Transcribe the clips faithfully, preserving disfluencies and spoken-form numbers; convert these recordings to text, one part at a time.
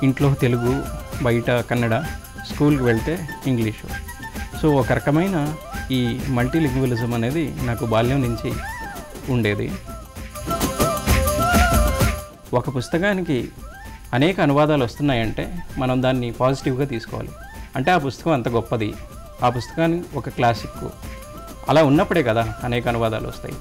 ఇంట్లో తెలుగు, బయట కన్నడ, స్కూల్కి వెళ్తే ఇంగ్లీషు. సో ఒక రకమైన ఈ మల్టీలింగ్వలిజం అనేది నాకు బాల్యం నుంచి ఉండేది. ఒక పుస్తకానికి అనేక అనువాదాలు వస్తున్నాయంటే మనం దాన్ని పాజిటివ్గా తీసుకోవాలి. అంటే ఆ పుస్తకం అంత గొప్పది, ఆ పుస్తకాన్ని ఒక క్లాసిక్, అలా ఉన్నప్పుడే కదా అనేక అనువాదాలు వస్తాయి.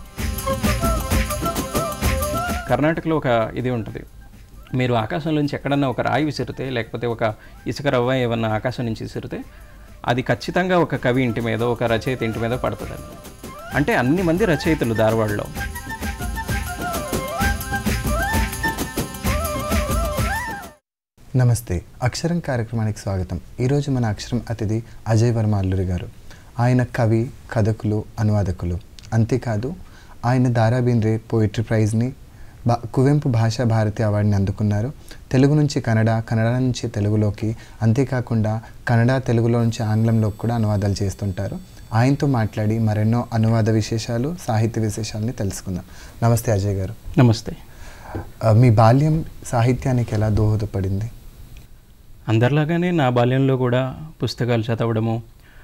కర్ణాటకలో ఒక ఇది ఉంటుంది, మీరు ఆకాశం నుంచి ఎక్కడన్నా ఒక రాయి విసిరితే, లేకపోతే ఒక ఇసుక రవ్వ ఏమన్నా ఆకాశం నుంచి విసిరితే అది ఖచ్చితంగా ఒక కవి ఇంటి మీద, ఒక రచయిత ఇంటి మీద పడుతుందని. అంటే అన్ని మంది రచయితలు ధారవాడలో. నమస్తే, అక్షరం కార్యక్రమానికి స్వాగతం. ఈరోజు మన అక్షరం అతిథి అజయ్ వర్మ అల్లూరి గారు. ఆయన కవి, కథకులు, అనువాదకులు. అంతేకాదు ఆయన దారాబేంద్రే పోయిట్రీ ప్రైజ్ని, బా కువెంపు భాషా భారతి అవార్డుని అందుకున్నారు. తెలుగు నుంచి కన్నడ, కన్నడ నుంచి తెలుగులోకి, అంతేకాకుండా కన్నడ తెలుగులో నుంచి ఆంగ్లంలోకి కూడా అనువాదాలు చేస్తుంటారు. ఆయనతో మాట్లాడి మరెన్నో అనువాద విశేషాలు, సాహిత్య విశేషాలని తెలుసుకుందాం. నమస్తే అజయ్ గారు. నమస్తే. మీ బాల్యం సాహిత్యానికి ఎలా దోహదపడింది? అందరిలాగానే నా బాల్యంలో కూడా పుస్తకాలు చదవడము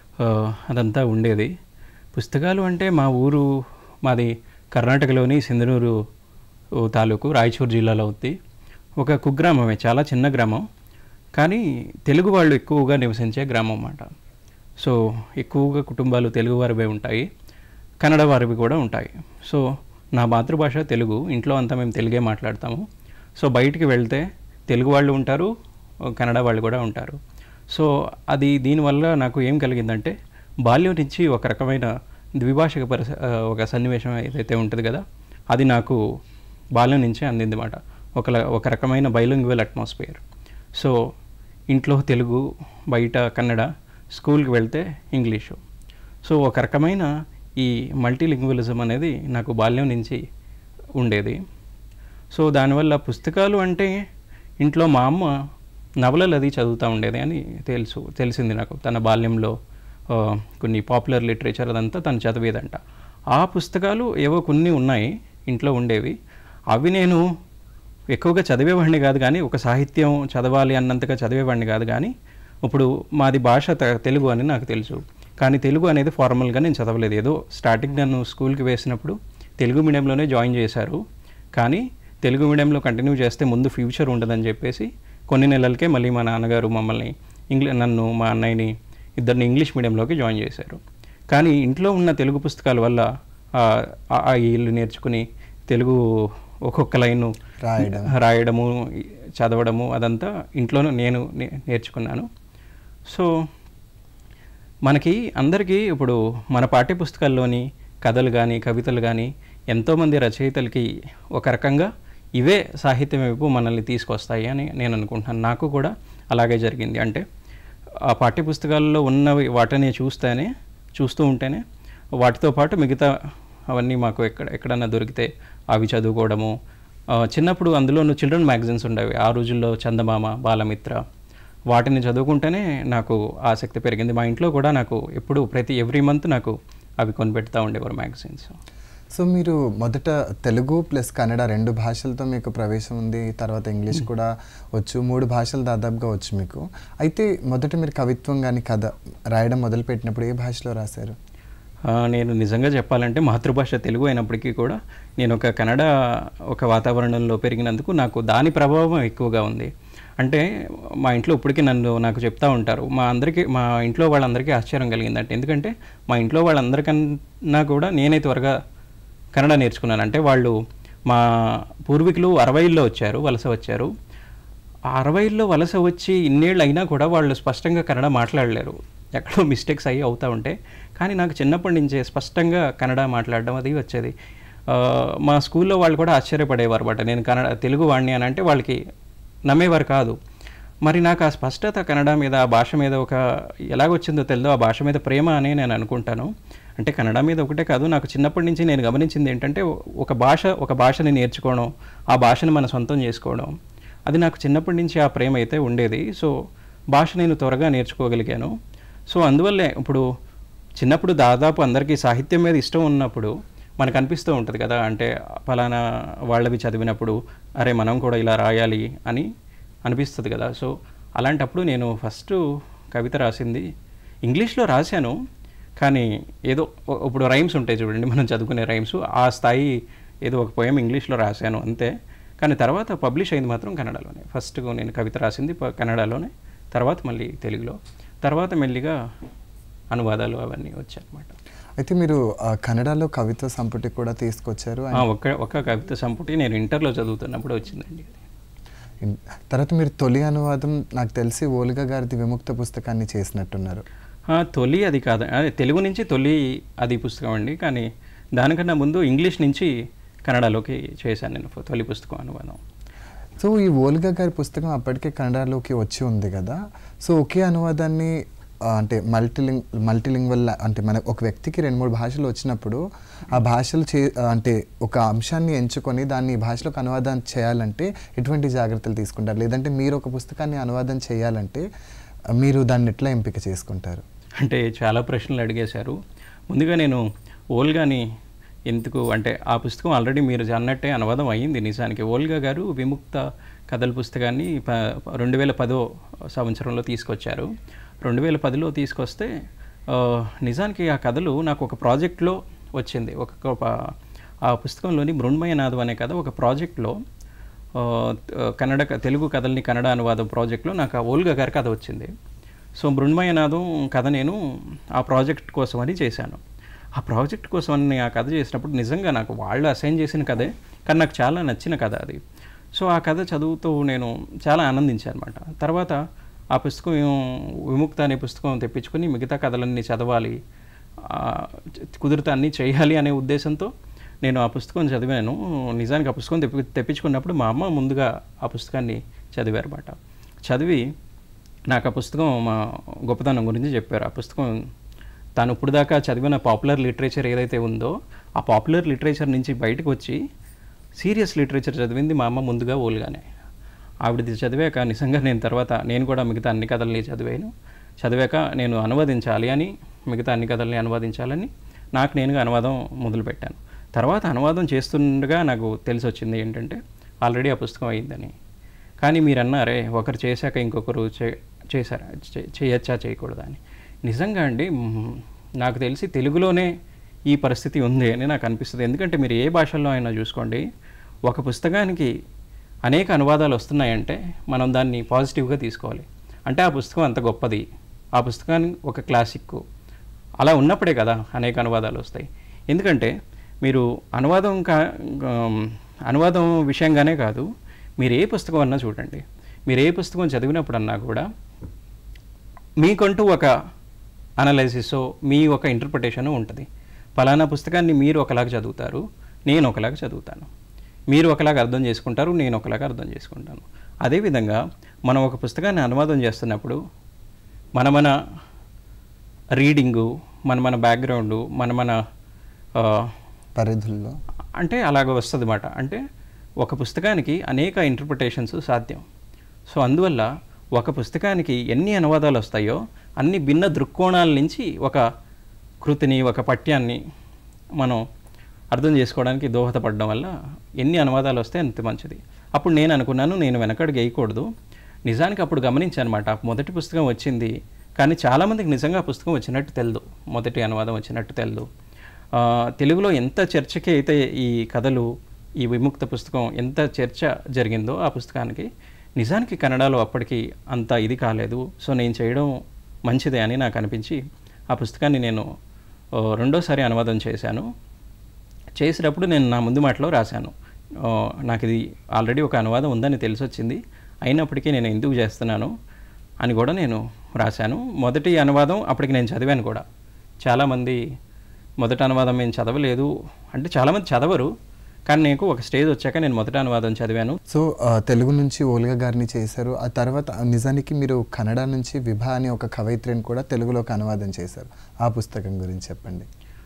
అదంతా ఉండేది. పుస్తకాలు అంటే మా ఊరు, మాది కర్ణాటకలోని సింధనూరు తాలూకు, రాయచూరు జిల్లాలో ఉంది. ఒక కుగ్రామమే, చాలా చిన్న గ్రామం, కానీ తెలుగు వాళ్ళు ఎక్కువగా నివసించే గ్రామం అన్నమాట. సో ఎక్కువగా కుటుంబాలు తెలుగు వారివే ఉంటాయి, కన్నడ వారివి కూడా ఉంటాయి. సో నా మాతృభాష తెలుగు, ఇంట్లో అంతా మేము తెలుగే మాట్లాడతాము. సో బయటికి వెళ్తే తెలుగు వాళ్ళు ఉంటారు, కన్నడ వాళ్ళు కూడా ఉంటారు. సో అది దీనివల్ల నాకు ఏం కలిగిందంటే, బాల్యం నుంచి ఒక రకమైన ద్విభాషిక పరిస ఒక సన్నివేశం ఏదైతే ఉంటుంది కదా, అది నాకు బాల్యం నుంచే అందింది అన్నమాట. ఒక ఒక రకమైన బైలింగ్వల్ అట్మాస్ఫియర్. సో ఇంట్లో తెలుగు, బయట కన్నడ, స్కూల్కి వెళ్తే ఇంగ్లీషు. సో ఒక రకమైన ఈ మల్టీలింగ్వలిజం అనేది నాకు బాల్యం నుంచి ఉండేది. సో దానివల్ల పుస్తకాలు అంటే ఇంట్లో మా అమ్మ నవలలు అది చదువుతూ ఉండేది అని తెలుసు తెలిసింది నాకు. తన బాల్యంలో కొన్ని పాపులర్ లిటరేచర్ అదంతా తను చదివేదంట. ఆ పుస్తకాలు ఏవో కొన్ని ఉన్నాయి ఇంట్లో ఉండేవి. అవి నేను ఎక్కువగా చదివేవాడిని కాదు, కానీ ఒక సాహిత్యం చదవాలి అన్నంతగా చదివేవాడిని కాదు. కానీ ఇప్పుడు మాది భాష తెలుగు అని నాకు తెలుసు, కానీ తెలుగు అనేది ఫార్మల్గా నేను చదవలేదు. ఏదో స్టార్టింగ్ నన్ను స్కూల్కి వేసినప్పుడు తెలుగు మీడియంలోనే జాయిన్ చేశారు, కానీ తెలుగు మీడియంలో కంటిన్యూ చేస్తే ముందు ఫ్యూచర్ ఉండదని చెప్పేసి కొన్ని నెలలకే మళ్ళీ మా నాన్నగారు మమ్మల్ని ఇంగ్లీ నన్ను మా అన్నయ్యని ఇద్దరిని ఇంగ్లీష్ మీడియంలోకి జాయిన్ చేశారు. కానీ ఇంట్లో ఉన్న తెలుగు పుస్తకాల వల్ల ఆ ఇల్లు నేర్చుకుని తెలుగు ఒక్కొక్క లైను రాయడం రాయడము చదవడము అదంతా ఇంట్లోనూ నేను నేర్చుకున్నాను. సో మనకి అందరికీ ఇప్పుడు మన పాఠ్యపుస్తకాల్లోని కథలు కానీ, కవితలు కానీ ఎంతోమంది రచయితలకి ఒక రకంగా ఇవే సాహిత్యం వైపు మనల్ని తీసుకొస్తాయి అని నేను అనుకుంటున్నాను. నాకు కూడా అలాగే జరిగింది. అంటే ఆ పాఠ్యపుస్తకాల్లో ఉన్నవి వాటిని చూస్తేనే చూస్తూ ఉంటేనే వాటితో పాటు మిగతా అవన్నీ మాకు ఎక్కడ ఎక్కడన్నా దొరికితే అవి చదువుకోవడము. చిన్నప్పుడు అందులోనూ చిల్డ్రన్ మ్యాగజైన్స్ ఉండేవి ఆ రోజుల్లో, చందమామ, బాలమిత్ర, వాటిని చదువుకుంటేనే నాకు ఆసక్తి పెరిగింది. మా ఇంట్లో కూడా నాకు ఎప్పుడు ప్రతి ఎవ్రీ మంత్ నాకు అవి కొనిపెడతా ఉండేవారు మ్యాగజైన్స్. సో మీరు మొదట తెలుగు ప్లస్ కన్నడ రెండు భాషలతో మీకు ప్రవేశం ఉంది, తర్వాత ఇంగ్లీష్ కూడా వచ్చు, మూడు భాషలు దాదాపుగా వచ్చు మీకు. అయితే మొదట మీరు కవిత్వం కానీ కథ రాయడం మొదలుపెట్టినప్పుడు ఏ భాషలో రాశారు? నేను నిజంగా చెప్పాలంటే మాతృభాష తెలుగు అయినప్పటికీ కూడా నేను ఒక కన్నడ ఒక వాతావరణంలో పెరిగినందుకు నాకు దాని ప్రభావం ఎక్కువగా ఉంది. అంటే మా ఇంట్లో ఇప్పటికీ నన్ను నాకు చెప్తూ ఉంటారు, మా అందరికీ మా ఇంట్లో వాళ్ళందరికీ ఆశ్చర్యం కలిగిందంటే, ఎందుకంటే మా ఇంట్లో వాళ్ళందరికన్నా కూడా నేనే త్వరగా కన్నడ నేర్చుకున్నాను. అంటే వాళ్ళు మా పూర్వీకులు అరవైల్లో వచ్చారు, వలస వచ్చారు. ఆ అరవైల్లో వలస వచ్చి ఇన్నేళ్ళు అయినా కూడా వాళ్ళు స్పష్టంగా కన్నడ మాట్లాడలేరు, ఎక్కడో మిస్టేక్స్ అయ్యి అవుతూ ఉంటే. కానీ నాకు చిన్నప్పటి నుంచే స్పష్టంగా కన్నడ మాట్లాడడం అది వచ్చేది. మా స్కూల్లో వాళ్ళు కూడా ఆశ్చర్యపడేవారు బట్ నేను కన్నడ తెలుగు వాడిని అని అంటే వాళ్ళకి నమ్మేవారు కాదు. మరి నాకు ఆ స్పష్టత కన్నడ మీద, ఆ భాష మీద ఒక ఎలాగొచ్చిందో తెలియదు, ఆ భాష మీద ప్రేమ అని నేను అనుకుంటాను. అంటే కన్నడ మీద ఒకటే కాదు, నాకు చిన్నప్పటి నుంచి నేను గమనించింది ఏంటంటే ఒక భాష ఒక భాషని నేర్చుకోవడం, ఆ భాషని మన సొంతం చేసుకోవడం, అది నాకు చిన్నప్పటి నుంచి ఆ ప్రేమ అయితే ఉండేది. సో భాష నేను త్వరగా నేర్చుకోగలిగాను. సో అందువల్లే ఇప్పుడు చిన్నప్పుడు దాదాపు అందరికీ సాహిత్యం మీద ఇష్టం ఉన్నప్పుడు మనకు అనిపిస్తూ ఉంటుంది కదా, అంటే ఫలానా వాళ్ళవి చదివినప్పుడు అరే మనం కూడా ఇలా రాయాలి అని అనిపిస్తుంది కదా. సో అలాంటప్పుడు నేను ఫస్ట్ కవిత రాసింది ఇంగ్లీష్లో రాశాను, కానీ ఏదో ఇప్పుడు రైమ్స్ ఉంటాయి చూడండి, మనం చదువుకునే రైమ్స్, ఆ స్థాయి ఏదో ఒక పోయం ఇంగ్లీష్లో రాశాను అంతే. కానీ తర్వాత పబ్లిష్ అయింది మాత్రం కన్నడలోనే. ఫస్ట్ నేను కవిత రాసింది కన్నడలోనే, తర్వాత మళ్ళీ తెలుగులో, తర్వాత మెల్లిగా అనువాదాలు అవన్నీ వచ్చాయన్నమాట. అయితే మీరు కన్నడలో కవిత సంపుటి కూడా తీసుకొచ్చారు. ఒక ఒక కవిత సంపుటి నేను ఇంటర్లో చదువుతున్నప్పుడు వచ్చిందండి. తర్వాత మీరు తొలి అనువాదం నాకు తెలిసి ఓల్గా గారిది విముక్త పుస్తకాన్ని చేసినట్టున్నారు. తొలి అది కాదు, అదే తెలుగు నుంచి తొలి అది పుస్తకం అండి. కానీ దానికన్నా ముందు ఇంగ్లీష్ నుంచి కన్నడలోకి చేశాను నేను తొలి పుస్తకం అనువాదం. సో ఈ ఓల్గా గారి పుస్తకం అప్పటికే కన్నడలోకి వచ్చి ఉంది కదా. సో ఒకే అనువాదాన్ని అంటే మల్టీలింగ్ మల్టీలింగ్వల్ అంటే మన ఒక వ్యక్తికి రెండు మూడు భాషలు వచ్చినప్పుడు ఆ భాషలు చే అంటే ఒక అంశాన్ని ఎంచుకొని దాన్ని భాషలోకి అనువాదం చేయాలంటే ఎటువంటి జాగ్రత్తలు తీసుకుంటారు? లేదంటే మీరు ఒక పుస్తకాన్ని అనువాదం చేయాలంటే మీరు దాన్ని ఎట్లా ఎంపిక చేసుకుంటారు? అంటే చాలా ప్రశ్నలు అడిగేశారు. ముందుగా నేను ఓల్గాని ఎందుకు అంటే ఆ పుస్తకం ఆల్రెడీ మీరు అన్నట్టే అనువాదం అయ్యింది నిజానికి. ఓల్గా గారు విముక్త కథల పుస్తకాన్ని ప రెండు వేల పదో సంవత్సరంలో తీసుకొచ్చారు. రెండు వేల పదిలో తీసుకొస్తే నిజానికి ఆ కథలు నాకు ఒక ప్రాజెక్ట్లో వచ్చింది. ఒక ఆ పుస్తకంలోని మృణ్మయనాదం అనే కథ ఒక ప్రాజెక్ట్లో కన్నడ తెలుగు కథల్ని కన్నడ అనువాదం ప్రాజెక్ట్లో నాకు ఆ ఓల్గా గారి కథ వచ్చింది. సో మృణ్మయనాదం కథ నేను ఆ ప్రాజెక్ట్ కోసం అని చేశాను. ఆ ప్రాజెక్ట్ కోసం అని ఆ కథ చేసినప్పుడు నిజంగా నాకు వాళ్ళు అసైన్ చేసిన కథే, కానీ నాకు చాలా నచ్చిన కథ అది. సో ఆ కథ చదువుతూ నేను చాలా ఆనందించాను అనమాట. తర్వాత ఆ పుస్తకం విముక్త అనే పుస్తకం తెప్పించుకొని మిగతా కథలన్నీ చదవాలి, కుదిరితే అన్నీ చేయాలి అనే ఉద్దేశంతో నేను ఆ పుస్తకం చదివాను. నిజానికి ఆ పుస్తకం తెప్పి తెప్పించుకున్నప్పుడు మా అమ్మ ముందుగా ఆ పుస్తకాన్ని చదివారు అన్నమాట. చదివి నాకు ఆ పుస్తకం మా గొప్పతనం గురించి చెప్పారు. ఆ పుస్తకం తాను ఇప్పుడు దాకా చదివిన పాపులర్ లిటరేచర్ ఏదైతే ఉందో ఆ పాపులర్ లిటరేచర్ నుంచి బయటకు వచ్చి సీరియస్ లిటరేచర్ చదివింది మా అమ్మ ముందుగా ఓల్గానే. ఆవిడది చదివాక నిజంగా నేను తర్వాత నేను కూడా మిగతా అన్ని కథల్ని చదివాను. చదివాక నేను అనువదించాలి అని, మిగతా అన్ని కథల్ని అనువదించాలని నాకు నేనుగా అనువాదం మొదలుపెట్టాను. తర్వాత అనువాదం చేస్తుండగా నాకు తెలిసి వచ్చింది ఏంటంటే ఆల్రెడీ ఆ పుస్తకం అయిందని. కానీ మీరు అన్నారే ఒకరు చేశాక ఇంకొకరు చే చేశారా చేయొచ్చా చేయకూడదా అని. నిజంగా అండి నాకు తెలిసి తెలుగులోనే ఈ పరిస్థితి ఉంది అని నాకు అనిపిస్తుంది. ఎందుకంటే మీరు ఏ భాషల్లో అయినా చూసుకోండి, ఒక పుస్తకానికి అనేక అనువాదాలు వస్తున్నాయంటే మనం దాన్ని పాజిటివ్గా తీసుకోవాలి. అంటే ఆ పుస్తకం అంత గొప్పది, ఆ పుస్తకాన్ని ఒక క్లాసిక్ అలా ఉన్నప్పుడే కదా అనేక అనువాదాలు వస్తాయి. ఎందుకంటే మీరు అనువాదం కా అనువాదం విషయంగానే కాదు, మీరు ఏ పుస్తకం అన్నా చూడండి, మీరు ఏ పుస్తకం చదివినప్పుడన్నా కూడా మీకంటూ ఒక అనలైసిసో మీ ఒక ఇంటర్ప్రిటేషను ఉంటుంది. ఫలానా పుస్తకాన్ని మీరు ఒకలాగా చదువుతారు, నేను ఒకలాగా చదువుతాను, మీరు ఒకలాగా అర్థం చేసుకుంటారు, నేను ఒకలాగా అర్థం చేసుకుంటాను. అదేవిధంగా మనం ఒక పుస్తకాన్ని అనువాదం చేస్తున్నప్పుడు మన మన రీడింగు, మన మన బ్యాక్గ్రౌండు, మన మన పరిధుల్లో అంటే అలాగ వస్తుంది అన్నమాట. అంటే ఒక పుస్తకానికి అనేక ఇంటర్ప్రిటేషన్స్ సాధ్యం. సో అందువల్ల ఒక పుస్తకానికి ఎన్ని అనువాదాలు వస్తాయో అన్ని భిన్న దృక్కోణాల నుంచి ఒక కృతిని, ఒక పఠ్యాన్ని మనం అర్థం చేసుకోవడానికి దోహదపడడం వల్ల ఎన్ని అనువాదాలు వస్తే అంత మంచిది. అప్పుడు నేను అనుకున్నాను నేను వెనకడుగు వేయకూడదు. నిజానికి అప్పుడు గమనించాను అనమాట, మొదటి పుస్తకం వచ్చింది కానీ చాలామందికి నిజంగా పుస్తకం వచ్చినట్టు తెలియదు, మొదటి అనువాదం వచ్చినట్టు తెలియదు. తెలుగులో ఎంత చర్చకి అయితే ఈ కథలు, ఈ విముక్త పుస్తకం ఎంత చర్చ జరిగిందో ఆ పుస్తకానికి, నిజానికి కన్నడలో అప్పటికి అంత ఇది కాలేదు. సో నేను చేయడం మంచిదే అని నాకు అనిపించి ఆ పుస్తకాన్ని నేను రెండోసారి అనువాదం చేశాను. చేసినప్పుడు నేను నా ముందు మాటలో రాశాను, నాకు ఇది ఆల్రెడీ ఒక అనువాదం ఉందని తెలిసి వచ్చింది, అయినప్పటికీ నేను ఎందుకు చేస్తున్నాను అని కూడా నేను రాశాను. మొదటి అనువాదం అప్పటికి నేను చదివాను కూడా. చాలామంది మొదటి అనువాదం మేము చదవలేదు అంటే చాలామంది చదవరు, కానీ నాకు ఒక స్టేజ్ వచ్చాక నేను మొదటి అనువాదం చదివాను. సో తెలుగు నుంచి ఓల్గా గారిని చేశారు. ఆ తర్వాత నిజానికి మీరు కన్నడ నుంచి విభా అని ఒక కవయిత్రిని కూడా తెలుగులోకి అనువాదం చేశారు. ఆ పుస్తకం గురించి చెప్పండి.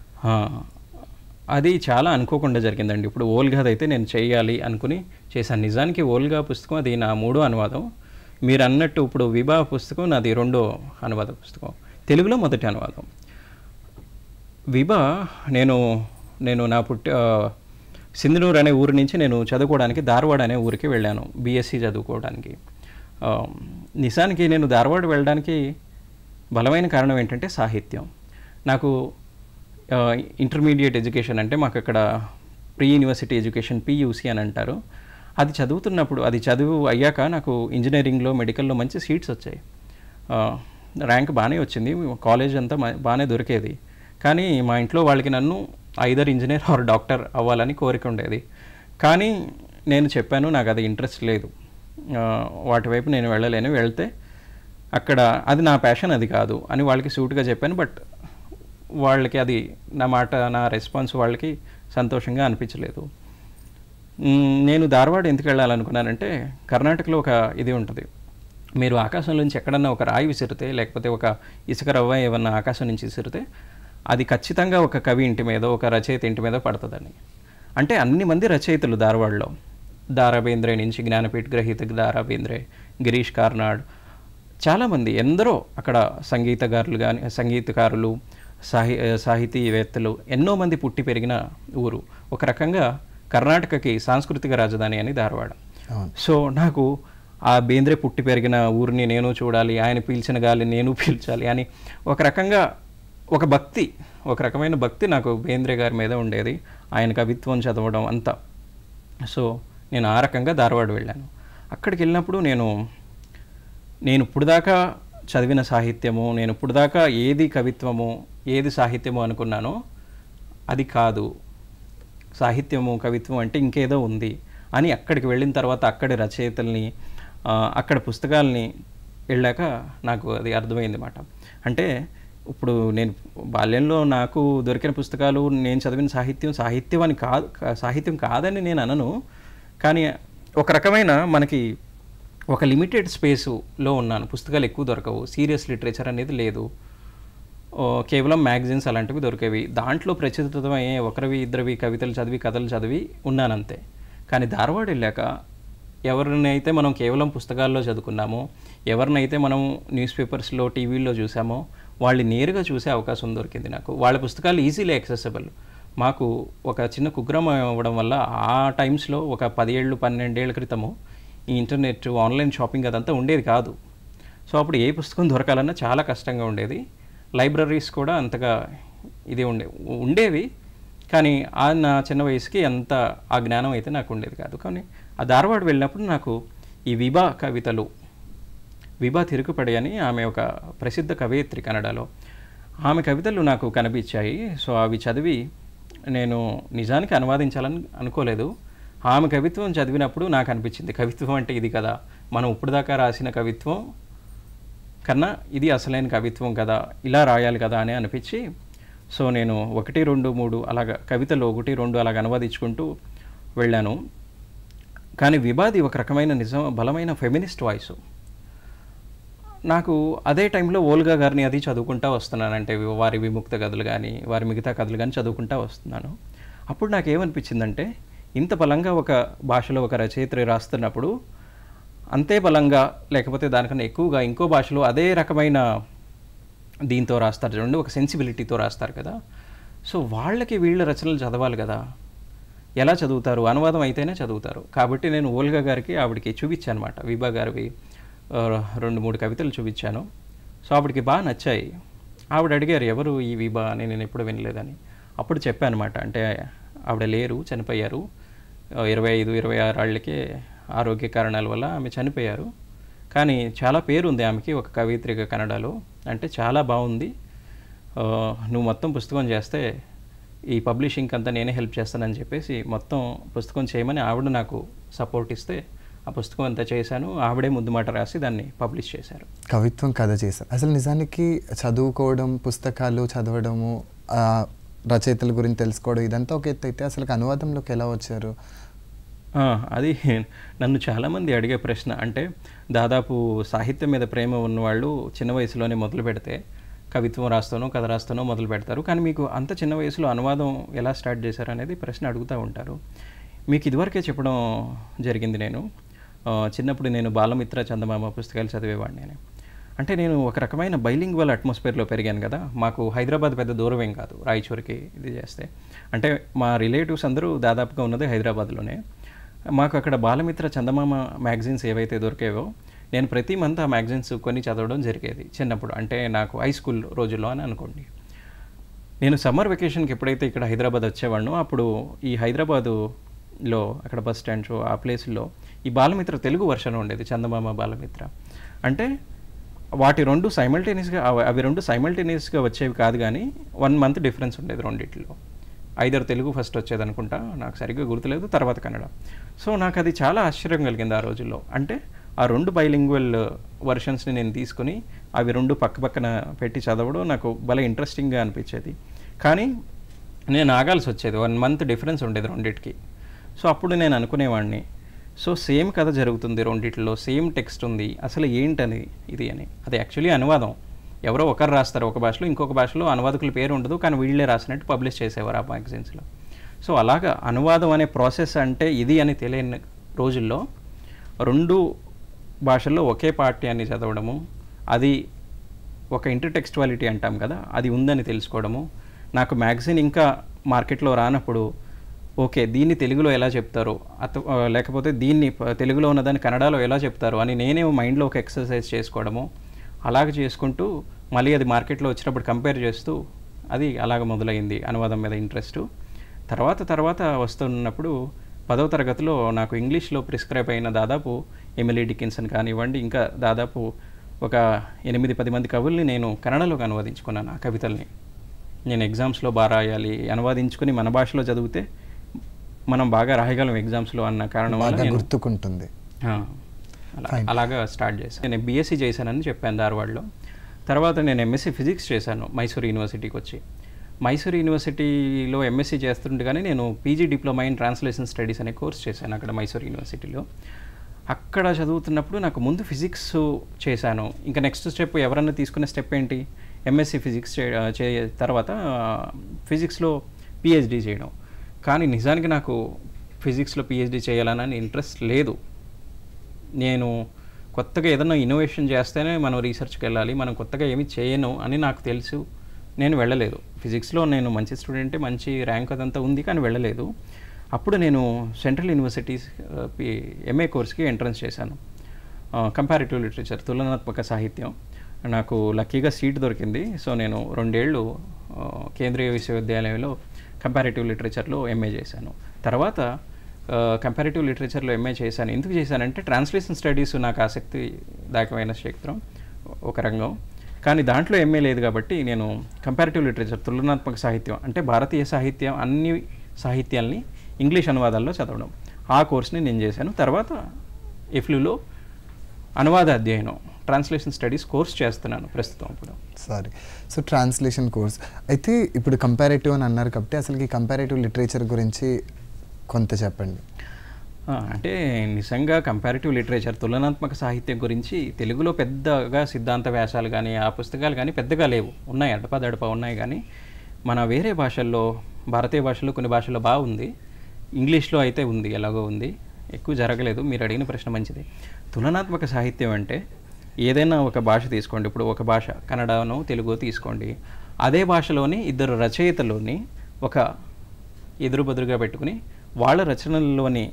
అది చాలా అనుకోకుండా జరిగిందండి. ఇప్పుడు ఓల్గాది అయితే నేను చేయాలి అనుకుని చేశాను. నిజానికి ఓల్గా పుస్తకం అది నా మూడో అనువాదం. మీరు అన్నట్టు ఇప్పుడు విభా పుస్తకం నాది రెండో అనువాద పుస్తకం, తెలుగులో మొదటి అనువాదం. విభా నేను నేను నా పుట్టి సింధనూరు అనే ఊరు నుంచి నేను చదువుకోవడానికి ధార్వాడ అనే ఊరికి వెళ్ళాను బీఎస్సీ చదువుకోవడానికి. ఆ, నిజానికి నేను ధారవాడ వెళ్ళడానికి బలమైన కారణం ఏంటంటే సాహిత్యం. నాకు ఆ, ఇంటర్మీడియట్ ఎడ్యుకేషన్ అంటే మాకు అక్కడ ప్రీ యూనివర్సిటీ ఎడ్యుకేషన్ పీయూసీ అని అంటారు. అది చదువుతున్నప్పుడు అది చదువు అయ్యాక నాకు ఇంజనీరింగ్లో మెడికల్లో మంచి సీట్స్ వచ్చాయి. ఆ, ర్యాంక్ బాగానే వచ్చింది, కాలేజ్ అంతా మా- బాగానే దొరికేది. కానీ మా ఇంట్లో వాళ్ళకి నన్ను ఐదర్ ఇంజనీర్ ఆర్ డాక్టర్ అవ్వాలని కోరిక ఉండేది. కానీ నేను చెప్పాను నాకు అది ఇంట్రెస్ట్ లేదు, ఆ, వాటి వైపు నేను వెళ్ళలేను, వెళ్తే అక్కడ అది నా ప్యాషన్ అది కాదు అని వాళ్ళకి సూటుగా చెప్పాను. బట్ వాళ్ళకి అది నా మాట నా రెస్పాన్స్ వాళ్ళకి సంతోషంగా అనిపించలేదు. మ్, నేను ధారవాడ ఎందుకు వెళ్ళాలనుకున్నానంటే కర్ణాటకలో ఒక ఇది ఉంటుంది, మీరు ఆకాశం నుంచి ఎక్కడన్నా ఒక రాయి విసిరితే లేకపోతే ఒక ఇసుక రవ్వ ఏమన్నా ఆకాశం నుంచి విసిరితే అది ఖచ్చితంగా ఒక కవి ఇంటి మీద ఒక రచయిత ఇంటి మీద పడుతుందని. అంటే అన్ని మంది రచయితలు ధారవాడలో, దారా బేంద్రే నుంచి జ్ఞానపీఠ గ్రహీత దారా బేంద్రే, గిరీష్ కార్నాడ్, చాలామంది ఎందరో అక్కడ సంగీతకారులు కానీ సంగీతకారులు సాహి సాహితీవేత్తలు ఎన్నో మంది పుట్టి పెరిగిన ఊరు. ఒక రకంగా కర్ణాటకకి సాంస్కృతిక రాజధాని అని ధారవాడ. అవును. సో నాకు ఆ బేంద్రే పుట్టి పెరిగిన ఊరిని నేను చూడాలి, ఆయన పీల్చిన గాలి నేను పీల్చాలి అని ఒక రకంగా ఒక భక్తి, ఒక రకమైన భక్తి నాకు బేంద్రే గారి మీద ఉండేది, ఆయన కవిత్వం చదవడం అంతా. సో నేను ఆ రకంగా ధారవాడ వెళ్ళాను. అక్కడికి వెళ్ళినప్పుడు నేను నేను ఇప్పుడు దాకా చదివిన సాహిత్యము, నేను ఇప్పుడు దాకా ఏది కవిత్వము ఏది సాహిత్యము అనుకున్నానో అది కాదు, సాహిత్యము కవిత్వం అంటే ఇంకేదో ఉంది అని అక్కడికి వెళ్ళిన తర్వాత అక్కడి రచయితల్ని ఆ, అక్కడ పుస్తకాలని వెళ్ళాక నాకు అది అర్థమైంది అన్నమాట. అంటే ఇప్పుడు నేను బాల్యంలో నాకు దొరికిన పుస్తకాలు నేను చదివిన సాహిత్యం సాహిత్యం అని కాదు, సాహిత్యం కాదని నేను అనను. కానీ ఒక రకమైన మనకి ఒక లిమిటెడ్ స్పేసులో ఉన్నాను, పుస్తకాలు ఎక్కువ దొరకవు, సీరియస్ లిటరేచర్ అనేది లేదు, ఓ, కేవలం మ్యాగజైన్స్ అలాంటివి దొరికేవి. దాంట్లో ప్రచురితమయ్యే ఒకరివి ఇద్దరివి కవితలు చదివి కథలు చదివి ఉన్నానంతే. కానీ ధారవాడ వెళ్ళాక ఎవరినైతే మనం కేవలం పుస్తకాల్లో చదువుకున్నామో, ఎవరినైతే మనం న్యూస్ పేపర్స్లో టీవీల్లో చూసామో వాళ్ళు నేరుగా చూసే అవకాశం దొరికింది నాకు. వాళ్ళ పుస్తకాలు ఈజీలీ యాక్సెసిబుల్. మాకు ఒక చిన్న కుగ్రామం అవ్వడం వల్ల ఆ టైమ్స్లో ఒక పదిహేళ్ళు పన్నెండేళ్ల క్రితము ఈ ఇంటర్నెట్ ఆన్లైన్ షాపింగ్ అదంతా ఉండేది కాదు. సో అప్పుడు ఏ పుస్తకం దొరకాలన్నా చాలా కష్టంగా ఉండేది. లైబ్రరీస్ కూడా అంతగా ఇది ఉండే ఉండేవి కానీ ఆ నా చిన్న వయసుకి అంత ఆ జ్ఞానం అయితే నాకు ఉండేది కాదు. కానీ ఆ ధారవాడ వెళ్ళినప్పుడు నాకు ఈ విభా కవితలు, విభా తిరుగుపడి అని ఆమె ఒక ప్రసిద్ధ కవయిత్రి కన్నడలో, ఆమె కవితలు నాకు కనిపించాయి. సో అవి చదివి నేను నిజానికి అనువాదించాలని అనుకోలేదు. ఆమె కవిత్వం చదివినప్పుడు నాకు అనిపించింది కవిత్వం అంటే ఇది కదా, మనం ఇప్పుడు దాకా రాసిన కవిత్వం కన్నా ఇది అసలైన కవిత్వం కదా, ఇలా రాయాలి కదా అని అనిపించి సో నేను ఒకటి రెండు మూడు అలాగ కవితలు ఒకటి రెండు అలాగ అనువాదించుకుంటూ వెళ్ళాను. కానీ విభాది ఒక రకమైన నిజం బలమైన ఫెమినిస్ట్ వాయిస్. నాకు అదే టైంలో ఓల్గా గారిని అది చదువుకుంటూ వస్తున్నాను, అంటే వారి విముక్త కథలు కానీ వారి మిగతా కథలు కానీ చదువుకుంటూ వస్తున్నాను. అప్పుడు నాకేమనిపించిందంటే ఇంత బలంగా ఒక భాషలో ఒక రచయిత్రి రాస్తున్నప్పుడు అంతే బలంగా లేకపోతే దానికన్నా ఎక్కువగా ఇంకో భాషలో అదే రకమైన దీంతో రాస్తారు చూడండి, ఒక సెన్సిబిలిటీతో రాస్తారు కదా. సో వాళ్ళకి వీళ్ళ రచనలు చదవాలి కదా, ఎలా చదువుతారు, అనువాదం అయితేనే చదువుతారు. కాబట్టి నేను ఓల్గా గారికి ఆవిడకి చూపించాను అనమాట, విభా గారివి రెండు మూడు కవితలు చూపించాను. సో ఆవిడకి బాగా నచ్చాయి. ఆవిడ అడిగారు ఎవరు ఈ విభా అని, నేను ఎప్పుడు వినలేదని. అప్పుడు చెప్పాను అనమాట, అంటే ఆవిడ లేరు, చనిపోయారు, ఇరవై ఐదు ఇరవై ఆరు ఏళ్ళకే ఆరోగ్య కారణాల వల్ల ఆమె చనిపోయారు. కానీ చాలా పేరు ఉంది ఆమెకి, ఒక కవయిత్రిగా కన్నడలో, అంటే చాలా బాగుంది, నువ్వు మొత్తం పుస్తకం చేస్తే ఈ పబ్లిషింగ్కి అంతా నేనే హెల్ప్ చేస్తానని చెప్పేసి మొత్తం పుస్తకం చేయమని ఆవిడ నాకు సపోర్ట్ ఇస్తే ఆ పుస్తకం అంతా చేశాను. ఆవిడే ముందు మాట రాసి దాన్ని పబ్లిష్ చేశారు. కవిత్వం కథ చేశారు. అసలు నిజానికి చదువుకోవడం, పుస్తకాలు చదవడము, రచయితల గురించి తెలుసుకోవడం ఇదంతా ఒక ఎత్తు అయితే అసలు అనువాదంలోకి ఎలా వచ్చారు? అది నన్ను చాలామంది అడిగే ప్రశ్న. అంటే దాదాపు సాహిత్యం మీద ప్రేమ ఉన్నవాళ్ళు చిన్న వయసులోనే మొదలు పెడితే కవిత్వం రాస్తానో కథ రాస్తానో మొదలు పెడతారు. కానీ మీకు అంత చిన్న వయసులో అనువాదం ఎలా స్టార్ట్ చేశారు అనేది ప్రశ్న అడుగుతూ ఉంటారు. మీకు ఇదివరకే చెప్పడం జరిగింది, నేను చిన్నప్పుడు నేను బాలమిత్ర చందమామ పుస్తకాలు చదివేవాడిని నేను. అంటే నేను ఒక రకమైన బైలింగ్వల్ అట్మాస్ఫియర్లో పెరిగాను కదా. మాకు హైదరాబాద్ పెద్ద దూరం ఏం కాదు రాయచూరికి ఇది చేస్తే. అంటే మా రిలేటివ్స్ అందరూ దాదాపుగా ఉన్నది హైదరాబాద్లోనే. మాకు అక్కడ బాలమిత్ర చందమామ మ్యాగజైన్స్ ఏవైతే దొరికేవో నేను ప్రతి మంత్ ఆ మ్యాగజైన్స్ కొన్ని చదవడం జరిగేది చిన్నప్పుడు, అంటే నాకు హై స్కూల్ రోజుల్లో అని అనుకోండి. నేను సమ్మర్ వెకేషన్కి ఎప్పుడైతే ఇక్కడ హైదరాబాద్ వచ్చేవాడినో అప్పుడు ఈ హైదరాబాదులో అక్కడ బస్ స్టాండ్ షో ఆ ప్లేస్లో ఈ బాలమిత్ర తెలుగు వర్షన్ ఉండేది, చందమామ బాలమిత్ర. అంటే వాటి రెండు సైమల్టేనియస్గా అవి రెండు సైమల్టేనియస్గా వచ్చేవి కాదు, కానీ వన్ మంత్ డిఫరెన్స్ ఉండేది రెండిట్లో. ఐదరు తెలుగు ఫస్ట్ వచ్చేది అనుకుంటా, నాకు సరిగ్గా గుర్తులేదు, తర్వాత కన్నడ. సో నాకు అది చాలా ఆశ్చర్యం కలిగింది ఆ రోజుల్లో. అంటే ఆ రెండు బైలింగ్వల్ వర్షన్స్ని నేను తీసుకుని అవి రెండు పక్క పక్కన పెట్టి చదవడం నాకు భలే ఇంట్రెస్టింగ్గా అనిపించేది. కానీ నేను ఆగాల్సి వచ్చేది, వన్ మంత్ డిఫరెన్స్ ఉండేది రెండిటికి. సో అప్పుడు నేను అనుకునేవాడిని, సో సేమ్ కథ జరుగుతుంది రెండిట్లో, సేమ్ టెక్స్ట్ ఉంది, అసలు ఏంటని ఇది అని. అది యాక్చువల్లీ అనువాదం, ఎవరో ఒకరు రాస్తారు ఒక భాషలో, ఇంకొక భాషలో అనువాదకుల పేరు ఉండదు, కానీ వీళ్ళే రాసినట్టు పబ్లిష్ చేసేవారు ఆ మ్యాగజైన్స్లో. సో అలాగా అనువాదం అనే ప్రాసెస్ అంటే ఇది అని తెలియని రోజుల్లో రెండు భాషల్లో ఒకే పాఠ్యాన్ని చదవడము, అది ఒక ఇంటర్టెక్స్చువాలిటీ అంటాం కదా, అది ఉందని తెలుసుకోవడము. నాకు మ్యాగజైన్ ఇంకా మార్కెట్లో రానప్పుడు ఓకే దీన్ని తెలుగులో ఎలా చెప్తారు, అత లేకపోతే దీన్ని తెలుగులో ఉన్నదాన్ని కన్నడలో ఎలా చెప్తారు అని నేనే మైండ్లో ఒక ఎక్సర్సైజ్ చేసుకోవడము. అలాగ చేసుకుంటూ మళ్ళీ అది మార్కెట్లో వచ్చినప్పుడు కంపేర్ చేస్తూ అది అలాగ మొదలైంది అనువాదం మీద ఇంట్రెస్ట్. తర్వాత తర్వాత వస్తున్నప్పుడు పదవ తరగతిలో నాకు ఇంగ్లీష్లో ప్రిస్క్రైబ్ అయిన దాదాపు ఎమిలీ డికిన్సన్ కానివ్వండి, ఇంకా దాదాపు ఒక ఎనిమిది పది మంది కవుల్ని నేను కన్నడలోకి అనువదించుకున్నాను. ఆ కవితల్ని నేను ఎగ్జామ్స్లో బాగా రాయాలి, అనువాదించుకుని మన భాషలో చదివితే మనం బాగా రాయగలం ఎగ్జామ్స్లో అన్న కారణం వల్ల నేను గుర్తుకుంటుంది. అలా అలాగా స్టార్ట్ చేశాను. నేను బీఎస్సీ చేశానని చెప్పాను ధార్వాడ్లో. తర్వాత నేను ఎంఎస్సీ ఫిజిక్స్ చేశాను మైసూర్ యూనివర్సిటీకి వచ్చి. మైసూర్ యూనివర్సిటీలో ఎంఎస్సీ చేస్తుండగానే నేను PG diploma in translation studies అనే కోర్స్ చేశాను అక్కడ మైసూర్ యూనివర్సిటీలో. అక్కడ చదువుతున్నప్పుడు నాకు ముందు ఫిజిక్స్ చేశాను. ఇంకా నెక్స్ట్ స్టెప్ ఎవరన్నా తీసుకునే స్టెప్ ఏంటి, ఎంఎస్సీ ఫిజిక్స్ చే తర్వాత ఫిజిక్స్లో పిహెచ్డీ చేయడం. కానీ నిజానికి నాకు ఫిజిక్స్లో పిహెచ్డీ చేయాలని ఇంట్రెస్ట్ లేదు. నేను కొత్తగా ఏదైనా ఇన్నోవేషన్ చేస్తేనే మనం రీసెర్చ్కి వెళ్ళాలి, మనం కొత్తగా ఏమీ చేయను అని నాకు తెలుసు. నేను వెళ్ళలేదు ఫిజిక్స్లో. నేను మంచి స్టూడెంటే, మంచి ర్యాంక్ అదంతా ఉంది, కానీ వెళ్ళలేదు. అప్పుడు నేను సెంట్రల్ యూనివర్సిటీస్ ఎంఏ కోర్స్కి ఎంట్రన్స్ చేశాను, కంపారిటివ్ లిటరేచర్, తులనాత్మక సాహిత్యం. నాకు లక్కీగా సీట్ దొరికింది. సో నేను రెండేళ్ళు కేంద్రీయ విశ్వవిద్యాలయంలో కంపారిటివ్ లిటరేచర్లో ఎంఏ చేశాను. తర్వాత కంపారిటివ్ లిటరేచర్లో ఎంఏ చేశాను. ఎందుకు చేశానంటే ట్రాన్స్లేషన్ స్టడీస్ నాకు ఆసక్తిదాయకమైన క్షేత్రం, ఒక రంగం. కానీ దాంట్లో ఎంఏ లేదు కాబట్టి నేను కంపారిటివ్ లిటరేచర్, తులనాత్మక సాహిత్యం అంటే భారతీయ సాహిత్యం అన్ని సాహిత్యాల్ని ఇంగ్లీష్ అనువాదాల్లో చదవడం, ఆ కోర్స్ని నేను చేశాను. తర్వాత ఎఫ్లులో అనువాద అధ్యయనం, ట్రాన్స్లేషన్ స్టడీస్ కోర్స్ చేస్తున్నాను ప్రస్తుతం ఇప్పుడు. సారీ సో ట్రాన్స్లేషన్ కోర్స్ అయితే ఇప్పుడు కంపారేటివ్ అని అన్నారు కాబట్టి అసలు ఈ కంపారేటివ్ లిటరేచర్ గురించి కొంత చెప్పండి. అంటే నిజంగా కంపారిటివ్ లిటరేచర్, తులనాత్మక సాహిత్యం గురించి తెలుగులో పెద్దగా సిద్ధాంత వ్యాసాలు కానీ ఆ పుస్తకాలు కానీ పెద్దగా లేవు. ఉన్నాయి, అడపదడప ఉన్నాయి, కానీ మన వేరే భాషల్లో, భారతీయ భాషల్లో కొన్ని భాషల్లో బాగుంది, ఇంగ్లీష్లో అయితే ఉంది, ఎలాగో ఉంది, ఎక్కువ జరగలేదు. మీరు అడిగిన ప్రశ్న మంచిది. తులనాత్మక సాహిత్యం అంటే ఏదైనా ఒక భాష తీసుకోండి, ఇప్పుడు ఒక భాష కన్నడనో తెలుగో తీసుకోండి, అదే భాషలోని ఇద్దరు రచయితలోని ఒక ఎదురు బదురుగా పెట్టుకుని వాళ్ళ రచనల్లోని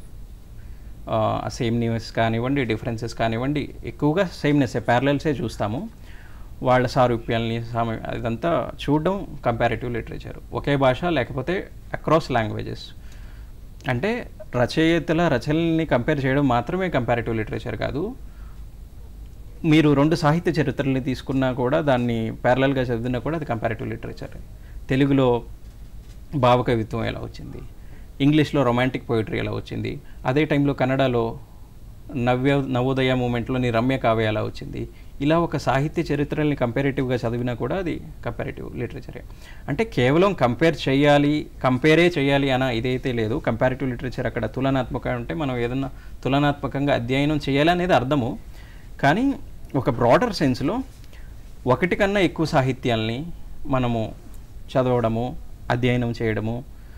సేమ్నెస్ కానివ్వండి, డిఫరెన్సెస్ కానివ్వండి, ఎక్కువగా సేమ్నెస్సే, ప్యారలల్సే చూస్తాము. వాళ్ళ సారూప్యాలని సామ ఇదంతా చూడడం కంపారిటివ్ లిటరేచర్. ఒకే భాష లేకపోతే అక్రాస్ లాంగ్వేజెస్, అంటే రచయితల రచనల్ని కంపేర్ చేయడం మాత్రమే కంపారిటివ్ లిటరేచర్ కాదు. మీరు రెండు సాహిత్య చరిత్రల్ని తీసుకున్నా కూడా దాన్ని ప్యారలల్గా చదివినా కూడా అది కంపారిటివ్ లిటరేచర్. తెలుగులో భావకవిత్వం ఎలా వచ్చింది, ఇంగ్లీష్లో రొమాంటిక్ పోయిటరీ ఎలా వచ్చింది, అదే టైంలో కన్నడలో నవ్య నవోదయ మూమెంట్లోని రమ్య కావ్య ఎలా వచ్చింది, ఇలా ఒక సాహిత్య చరిత్రల్ని కంపారిటివ్గా చదివినా కూడా అది కంపారిటివ్ లిటరేచరే. అంటే కేవలం కంపేర్ చేయాలి, కంపేరే చేయాలి అన్న ఇదైతే లేదు. కంపారిటివ్ లిటరేచర్ అక్కడ తులనాత్మక అంటే మనం ఏదన్నా తులనాత్మకంగా అధ్యయనం చేయాలి అనేది అర్థము. కానీ ఒక బ్రాడర్ సెన్స్లో ఒకటి కన్నా ఎక్కువ సాహిత్యాల్ని మనము చదవడము, అధ్యయనం చేయడము,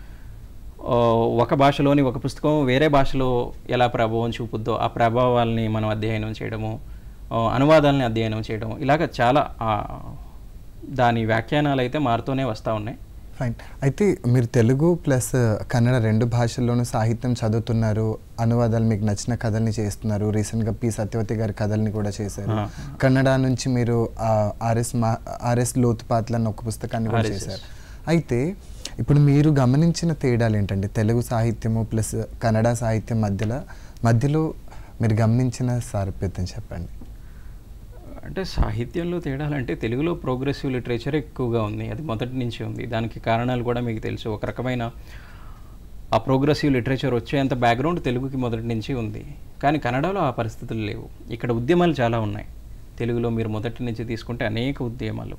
ఒక భాషలోని ఒక పుస్తకం వేరే భాషలో ఎలా ప్రభావం చూపుద్దో ఆ ప్రభావాల్ని మనం అధ్యయనం చేయడము, అనువాదాలని అధ్యయనం చేయడం, ఇలాగ చాలా దాని వ్యాఖ్యానాలు అయితే మారుతూనే వస్తూ ఉన్నాయి. ఫైన్. అయితే మీరు తెలుగు ప్లస్ కన్నడ రెండు భాషల్లోనూ సాహిత్యం చదువుతున్నారు, అనువాదాలు మీకు నచ్చిన కథల్ని చేస్తున్నారు. రీసెంట్గా పి సత్యవతి గారి కథల్ని కూడా చేశారు. కన్నడ నుంచి మీరు ఆర్ఎస్ మా ఆర్ఎస్ లోతుపాత్ల అన్న ఒక పుస్తకాన్ని కూడా చేశారు. అయితే ఇప్పుడు మీరు గమనించిన తేడాలు ఏంటంటే తెలుగు సాహిత్యము ప్లస్ కన్నడ సాహిత్యం మధ్యలో మధ్యలో మీరు గమనించిన సారూప్యతని చెప్పండి. అంటే సాహిత్యంలో తేడాలంటే తెలుగులో ప్రోగ్రెసివ్ లిటరేచర్ ఎక్కువగా ఉంది, అది మొదటి నుంచి ఉంది. దానికి కారణాలు కూడా మీకు తెలుసు. ఒక రకమైన ఆ ప్రోగ్రెసివ్ లిటరేచర్ వచ్చేంత బ్యాక్గ్రౌండ్ తెలుగుకి మొదటి నుంచి ఉంది. కానీ కన్నడలో ఆ పరిస్థితులు లేవు. ఇక్కడ ఉద్యమాలు చాలా ఉన్నాయి. తెలుగులో మీరు మొదటి నుంచి తీసుకుంటే అనేక ఉద్యమాలు,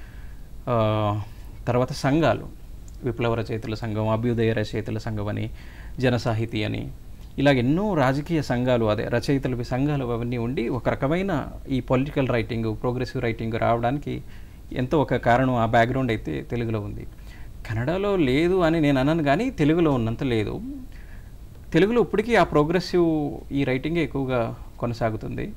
తర్వాత సంఘాలు, విప్లవ రచయితల సంఘం, అభ్యుదయ రచయితల సంఘం అని, జనసాహితీ అని, ఇలా ఎన్నో రాజకీయ సంఘాలు, అదే రచయితల సంఘాలు అవన్నీ ఉండి ఒక రకమైన ఈ పొలిటికల్ రైటింగ్, ప్రోగ్రెసివ్ రైటింగ్ రావడానికి ఎంతో ఒక కారణం ఆ బ్యాక్గ్రౌండ్ అయితే తెలుగులో ఉంది. కన్నడలో లేదు అని నేను అన్నాను, కానీ తెలుగులో ఉన్నంత లేదు. తెలుగులో ఇప్పటికీ ఆ ప్రోగ్రెసివ్ ఈ రైటింగే ఎక్కువగా కొనసాగుతుంది.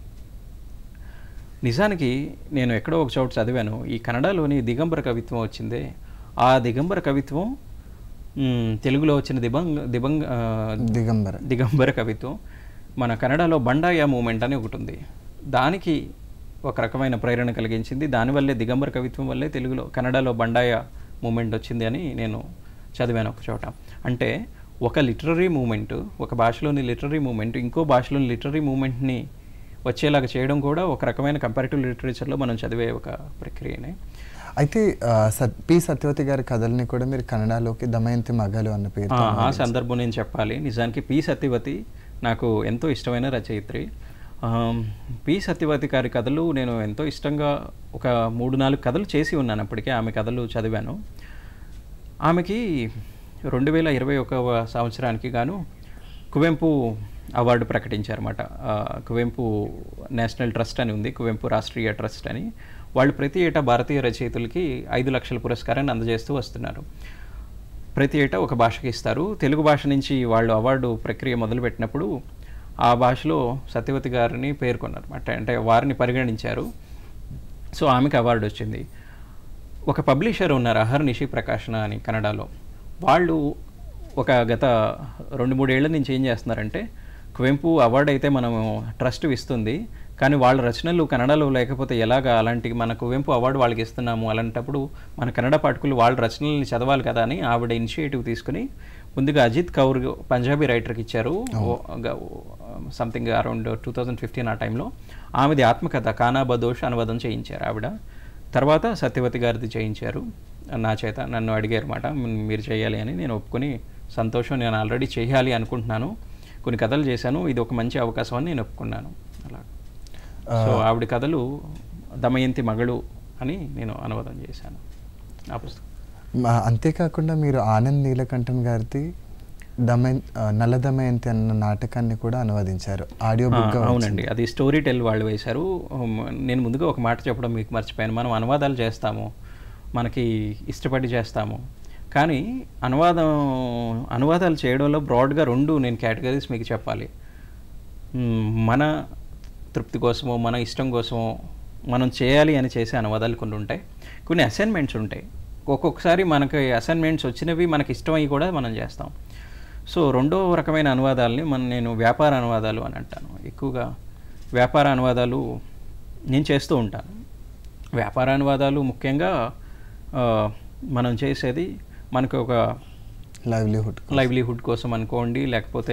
నిజానికి నేను ఎక్కడో ఒక చోట చదివాను, ఈ కన్నడలోని దిగంబర కవిత్వం వచ్చిందే, ఆ దిగంబర కవిత్వం తెలుగులో వచ్చిన దిబంగ దిబంగ దిగంబర దిగంబర కవిత్వం మన కన్నడలో బండాయ మూమెంట్ అని ఒకటి ఉంది, దానికి ఒక రకమైన ప్రేరణ కలిగించింది. దానివల్లే దిగంబర కవిత్వం వల్లే తెలుగులో కన్నడలో బండాయ మూమెంట్ వచ్చింది అని నేను చదివాను ఒక చోట. అంటే ఒక లిటరరీ మూమెంట్, ఒక భాషలోని లిటరరీ మూమెంట్ ఇంకో భాషలోని లిటరరీ మూమెంట్ని వచ్చేలాగా చేయడం కూడా ఒక రకమైన కంపారిటివ్ లిటరేచర్లో మనం చదివే ఒక ప్రక్రియనే. అయితే పి సత్యవతి గారి కథల్ని కూడా మీరు కన్నడలోకి దమయంతి మగలు అన్న పేరు ఆ సందర్భం నేను చెప్పాలి. నిజానికి పి సత్యవతి నాకు ఎంతో ఇష్టమైన రచయిత్రి. పి సత్యవతి గారి కథలు నేను ఎంతో ఇష్టంగా ఒక మూడు నాలుగు కథలు చేసి ఉన్నాను. అప్పటికే ఆమె కథలు చదివాను. ఆమెకి రెండు వేల ఇరవై ఒకవ సంవత్సరానికి గాను కువెంపు అవార్డు ప్రకటించారన్నమాట. కువెంపు నేషనల్ ట్రస్ట్ అని ఉంది, కువెంపు రాష్ట్రీయ ట్రస్ట్ అని. వాళ్ళు ప్రతి ఏటా భారతీయ రచయితలకి ఐదు లక్షల పురస్కారాన్ని అందజేస్తూ వస్తున్నారు. ప్రతి ఏటా ఒక భాషకి ఇస్తారు. తెలుగు భాష నుంచి వాళ్ళు అవార్డు ప్రక్రియ మొదలుపెట్టినప్పుడు ఆ భాషలో సత్యవతి గారిని పేర్కొన్నారు అన్నమాట, అంటే వారిని పరిగణించారు. సో ఆమెకు అవార్డు వచ్చింది. ఒక పబ్లిషర్ ఉన్నారు, అహర్నిశి ప్రకాశన అని కన్నడలో. వాళ్ళు ఒక గత రెండు మూడేళ్ల నుంచి ఏం చేస్తున్నారంటే, కువెంపు అవార్డు అయితే మనము ట్రస్ట్ ఇస్తుంది, కానీ వాళ్ళ రచనలు కన్నడలో లేకపోతే ఎలాగా, అలాంటి మన కువెంపు అవార్డు వాళ్ళకి ఇస్తున్నాము, అలాంటప్పుడు మన కన్నడ పాఠకులు వాళ్ళ రచనల్ని చదవాలి కదా అని ఆవిడ ఇనిషియేటివ్ తీసుకుని ముందుగా అజిత్ కౌర్ పంజాబీ రైటర్కి ఇచ్చారు. Something around two thousand fifteen ఆ టైంలో. ఆమెది ఆత్మకథ కానా బదోష్ అనువాదం చేయించారు ఆవిడ. తర్వాత సత్యవతి గారిది చేయించారు నా చేత. నన్ను అడిగారు అన్నమాట, మీరు చేయాలి అని. నేను ఒప్పుకొని సంతోషం, నేను ఆల్రెడీ చేయాలి అనుకుంటున్నాను, కొన్ని కథలు చేశాను, ఇది ఒక మంచి అవకాశం అని నేను ఒప్పుకున్నాను. అలా సో ఆవిడ కథలు దమయంతి మగళు అని నేను అనువాదం చేశాను ఆ పుస్తకం. అంతేకాకుండా మీరు ఆనంద్ నీలకంఠన్ గారిది దమయ నల్ల దమయంతి అన్న నాటకాన్ని కూడా అనువదించారు, ఆడియో బుక్. అవునండి, అది స్టోరీ టెల్ వాళ్ళు వేశారు. నేను ముందుగా ఒక మాట చెప్పడం మీకు మర్చిపోయాను. మనం అనువాదాలు చేస్తాము, మనకి ఇష్టపడి చేస్తాము, కానీ అనువాదం అనువాదాలు చేయడంలో బ్రాడ్గా రెండు నేను కేటగిరీస్ మీకు చెప్పాలి. మన తృప్తి కోసమో మన ఇష్టం కోసమో మనం చేయాలి అని చేసే అనువాదాలు కొన్ని ఉంటాయి, కొన్ని అసైన్మెంట్స్ ఉంటాయి. ఒక్కొక్కసారి మనకి అసైన్మెంట్స్ వచ్చినవి మనకి ఇష్టమై కూడా మనం చేస్తాం. సో రెండో రకమైన అనువాదాలని మన నేను వ్యాపార అనువాదాలు అని అంటాను. ఎక్కువగా వ్యాపార అనువాదాలు నేను చేస్తూ ఉంటాను. వ్యాపార అనువాదాలు ముఖ్యంగా మనం చేసేది మనకు ఒక లైవ్లీహుడ్ లైవ్లీహుడ్ కోసం అనుకోండి, లేకపోతే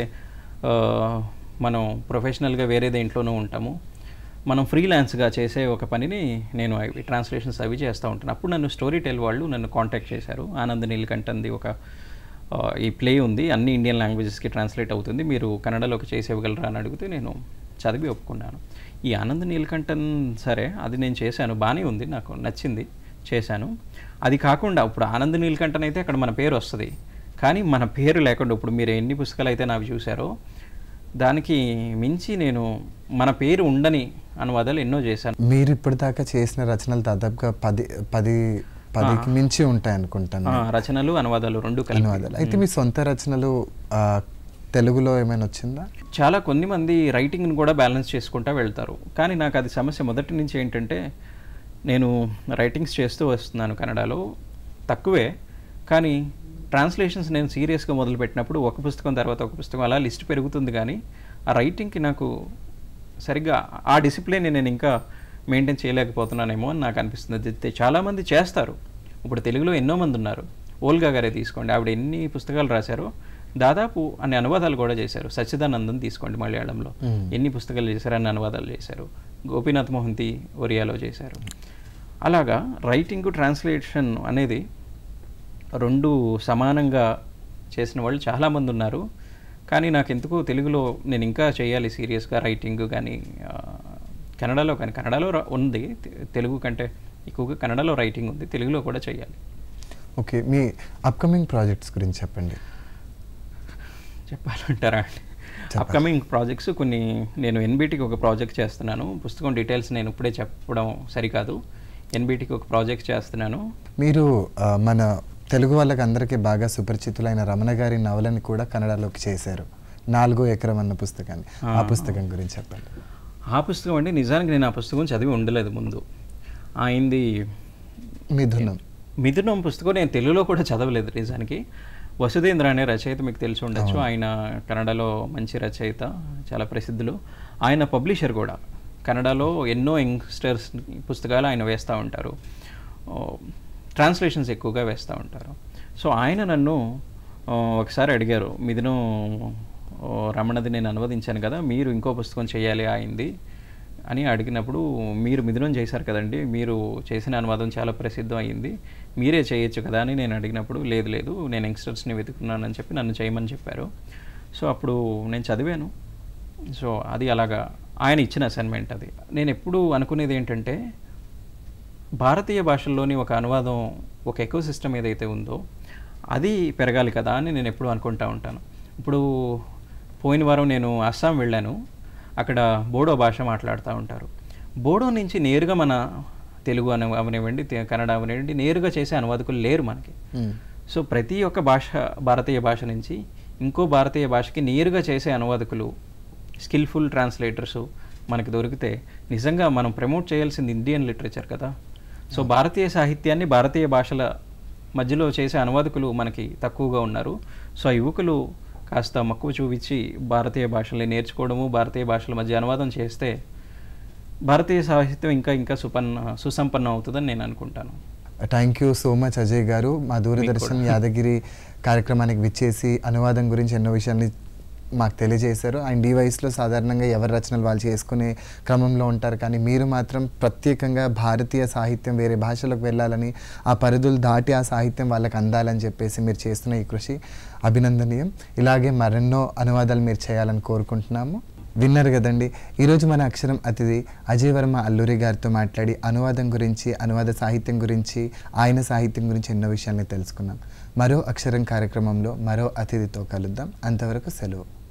మనం ప్రొఫెషనల్గా వేరే దేంట్లోనూ ఉంటాము. మనం ఫ్రీలాన్స్గా చేసే ఒక పనిని నేను అవి ట్రాన్స్లేషన్స్ అవి చేస్తూ ఉంటాను. అప్పుడు నన్ను స్టోరీ టెల్ వాళ్ళు నన్ను కాంటాక్ట్ చేశారు. ఆనంద్ నీలకంఠన్ది ఒక ఈ ప్లే ఉంది, అన్ని ఇండియన్ లాంగ్వేజెస్కి ట్రాన్స్లేట్ అవుతుంది, మీరు కన్నడలోకి చేసేయగలరా అని అడిగితే నేను చదివి ఒప్పుకున్నాను. ఈ ఆనంద్ నీలకంఠన్ సరే అది నేను చేశాను, బాగానే ఉంది, నాకు నచ్చింది, చేశాను. అది కాకుండా ఇప్పుడు ఆనంద్ నీలకంఠన్ అయితే అక్కడ మన పేరు వస్తుంది, కానీ మన పేరు లేకుండా ఇప్పుడు మీరు ఎన్ని పుస్తకాలు అయితే నాకు చూసారో దానికి మించి నేను మన పేరు ఉండని అనువాదాలు ఎన్నో చేశాను. మీరు ఇప్పటిదాకా చేసిన రచనలు దాదాపుగా పది పది పదికి మించి ఉంటాయి అనుకుంటాను. రచనలు అనువాదాలు రెండు అనువాదాలు. అయితే మీ సొంత రచనలు తెలుగులో ఏమైనా వచ్చిందా? చాలా కొన్ని మంది రైటింగ్ని కూడా బ్యాలెన్స్ చేసుకుంటూ వెళ్తారు, కానీ నాకు అది సమస్య మొదటి నుంచి ఏంటంటే, నేను రైటింగ్స్ చేస్తూ వస్తున్నాను కన్నడలో తక్కువే, కానీ ట్రాన్స్లేషన్స్ నేను సీరియస్గా మొదలుపెట్టినప్పుడు ఒక పుస్తకం తర్వాత ఒక పుస్తకం అలా లిస్ట్ పెరుగుతుంది, కానీ ఆ రైటింగ్కి నాకు సరిగ్గా ఆ డిసిప్లిన్ నేను ఇంకా మెయింటైన్ చేయలేకపోతున్నానేమో అని నాకు అనిపిస్తుంది. చాలామంది చేస్తారు, ఇప్పుడు తెలుగులో ఎన్నో మంది ఉన్నారు. ఓల్గా గారే తీసుకోండి, ఆవిడ ఎన్ని పుస్తకాలు రాశారో, దాదాపు అన్ని అనువాదాలు కూడా చేశారు. సచ్చిదానందన్ తీసుకోండి, మలయాళంలో ఎన్ని పుస్తకాలు చేశారు, అన్ని అనువాదాలు చేశారు. గోపీనాథ్ మోహంతి ఒరియాలో చేశారు. అలాగా రైటింగ్ ట్రాన్స్లేషన్ అనేది రెండు సమానంగా చేసిన వాళ్ళు చాలామంది ఉన్నారు. కానీ నాకు ఎందుకు తెలుగులో నేను ఇంకా చేయాలి సీరియస్గా రైటింగ్, కానీ కన్నడలో కానీ కన్నడలో ఉంది, తెలుగు కంటే ఎక్కువగా కన్నడలో రైటింగ్ ఉంది, తెలుగులో కూడా చేయాలి. ఓకే, మీ అప్కమింగ్ ప్రాజెక్ట్స్ గురించి చెప్పండి. చెప్పాలంటారా అండి? అప్కమింగ్ ప్రాజెక్ట్స్ కొన్ని, నేను ఎన్బిటికి ఒక ప్రాజెక్ట్ చేస్తున్నాను. పుస్తకం డీటెయిల్స్ నేను ఇప్పుడే చెప్పడం సరికాదు. ఎన్బిటికి ఒక ప్రాజెక్ట్ చేస్తున్నాను. మీరు మన తెలుగు వాళ్ళకి అందరికీ బాగా సుపరిచితులైన రమణ గారి నవలని కూడా కన్నడలోకి చేశారు, నాలుగో ఎకరం అన్న పుస్తకాన్ని. ఆ పుస్తకం గురించి చెప్పండి. ఆ పుస్తకం అంటే నిజానికి నేను ఆ పుస్తకం చదివి ఉండలేదు ముందు. ఆయనది మిథునం మిథునం పుస్తకం నేను తెలుగులో కూడా చదవలేదు నిజానికి. వసుధేంద్ర అనే రచయిత మీకు తెలిసి ఉండొచ్చు, ఆయన కన్నడలో మంచి రచయిత, చాలా ప్రసిద్ధులు. ఆయన పబ్లిషర్ కూడా, కన్నడలో ఎన్నో యంగ్స్టర్స్ పుస్తకాలు ఆయన వేస్తూ ఉంటారు, ట్రాన్స్లేషన్స్ ఎక్కువగా వేస్తూ ఉంటారు. సో ఆయన నన్ను ఒకసారి అడిగారు, మిథునం రమణది నేను అనువదించాను కదా, మీరు ఇంకో పుస్తకం చేయాలి అయింది అని అడిగినప్పుడు, మీరు మిథునం చేశారు కదండి, మీరు చేసిన అనువాదం చాలా ప్రసిద్ధం అయ్యింది, మీరే చేయొచ్చు కదా అని నేను అడిగినప్పుడు, లేదు లేదు నేను యంగ్స్టర్స్ని వెతుకున్నానని చెప్పి నన్ను చేయమని చెప్పారు. సో అప్పుడు నేను చదివాను. సో అది అలాగా ఆయన ఇచ్చిన అసైన్మెంట్ అది. నేను ఎప్పుడు అనుకునేది ఏంటంటే, భారతీయ భాషల్లోని ఒక అనువాదం, ఒక ఎకో సిస్టమ్ ఏదైతే ఉందో అది పెరగాలి కదా అని నేను ఎప్పుడు అనుకుంటూ ఉంటాను. ఇప్పుడు పోయిన వారం నేను అస్సాం వెళ్ళాను, అక్కడ బోడో భాష మాట్లాడుతూ ఉంటారు. బోడో నుంచి నేరుగా మన తెలుగు అన అవనివ్వండి, కన్నడ అవనివ్వండి, నేరుగా చేసే అనువాదకులు లేరు మనకి. సో ప్రతి ఒక్క భాష, భారతీయ భాష నుంచి ఇంకో భారతీయ భాషకి నేరుగా చేసే అనువాదకులు, స్కిల్ఫుల్ ట్రాన్స్లేటర్సు మనకి దొరికితే నిజంగా మనం ప్రమోట్ చేయాల్సింది ఇండియన్ లిటరేచర్ కదా. సో భారతీయ సాహిత్యాన్ని భారతీయ భాషల మధ్యలో చేసే అనువాదకులు మనకి తక్కువగా ఉన్నారు. సో ఆ యువకులు కాస్త మక్కువ చూపించి భారతీయ భాషల్ని నేర్చుకోవడము, భారతీయ భాషల మధ్య అనువాదం చేస్తే భారతీయ సాహిత్యం ఇంకా ఇంకా సుపన్న సుసంపన్నం అవుతుందని నేను అనుకుంటాను. Thank you so much Ajay garu. మా దూరదర్శన్ యాదగిరి కార్యక్రమానికి విచ్చేసి అనువాదం గురించి ఎన్నో విషయాన్ని మాకు తెలియజేశారు. అండ్ ఈ వయసులో సాధారణంగా ఎవరి రచనలు వాళ్ళు చేసుకునే క్రమంలో ఉంటారు, కానీ మీరు మాత్రం ప్రత్యేకంగా భారతీయ సాహిత్యం వేరే భాషలకు వెళ్ళాలని, ఆ పరిధులు దాటి ఆ సాహిత్యం వాళ్ళకి అందాలని చెప్పేసి మీరు చేస్తున్న ఈ కృషి అభినందనీయం. ఇలాగే మరెన్నో అనువాదాలు మీరు చేయాలని కోరుకుంటున్నాము. విన్నారు కదండి, ఈరోజు మన అక్షరం అతిథి అజయ్ వర్మ అల్లూరి గారితో మాట్లాడి అనువాదం గురించి, అనువాద సాహిత్యం గురించి, ఆయన సాహిత్యం గురించి ఎన్నో విషయాల్ని తెలుసుకున్నాం. మరో అక్షరం కార్యక్రమంలో మరో అతిథితో కలుద్దాం. అంతవరకు సెలవు.